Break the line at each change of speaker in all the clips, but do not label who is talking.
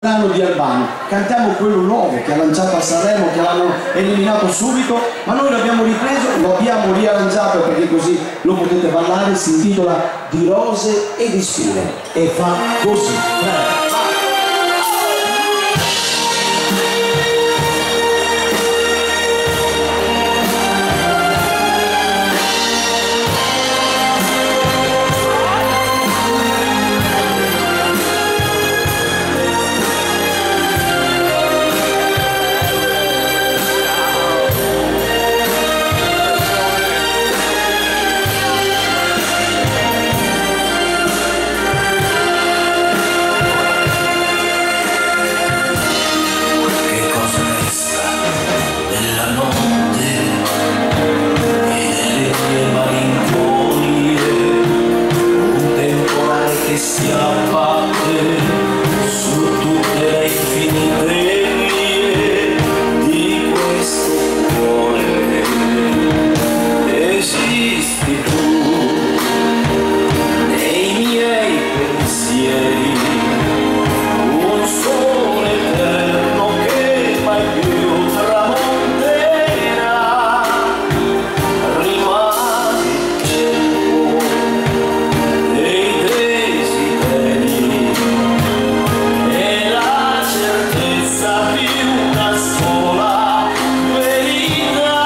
Di Albano, cantiamo quello nuovo che ha lanciato a Sanremo, che l'hanno eliminato subito, ma noi l'abbiamo ripreso, lo abbiamo riarrangiato perché così lo potete ballare. Si intitola Di rose e di spine e fa così.
Si abbatte su tutte le infinite vie di questo cuore. Esisti tu nei miei pensieri, un sole eterno che mai più tramonterà. Rimani tempo dei e la certezza di una sola verità,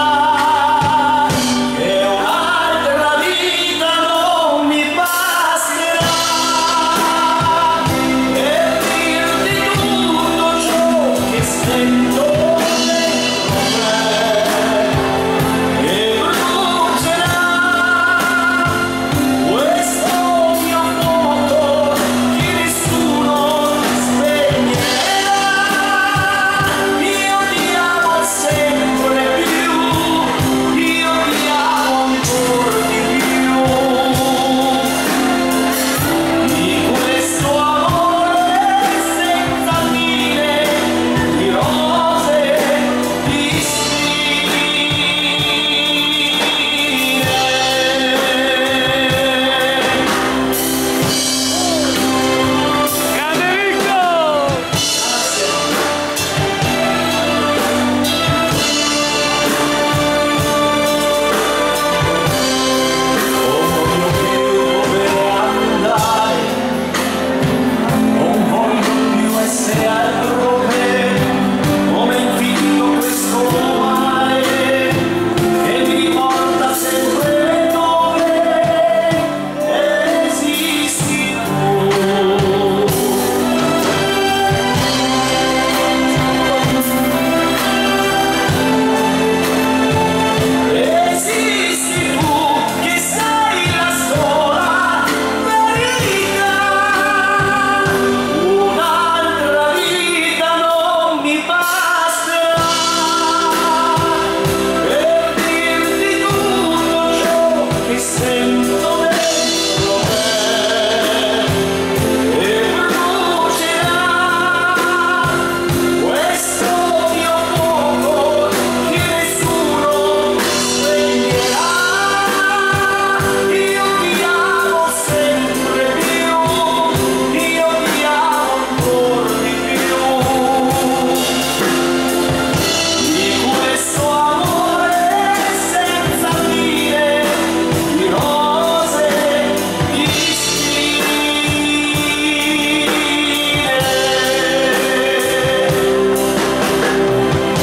che un'altra vita non mi basterà, e dirti tutto ciò che sento dentro me, e brucerà questo mio fuoco che nessuno spegnerà. Io ti amo sempre più, io ti amo ancora di più, di questo amore senza fine, di rose, di spine. Non voglio più essere altro che come infinito questo mare che mi riporta sempre dove esisti tu. Esisti tu che sei la sola verità. Un'altra vita non mi basterà per dirti tutto ciò che sento dentro me, e brucerà questo mio fuoco che nessuno spegnerà. Io ti amo sempre più, io ti amo ancora di più, di questo amore senza fine, di rose, di spine.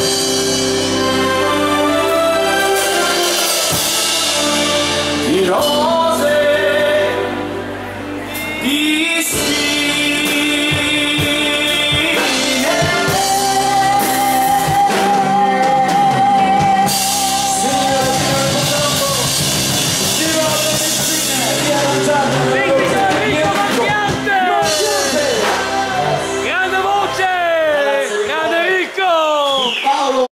Di rose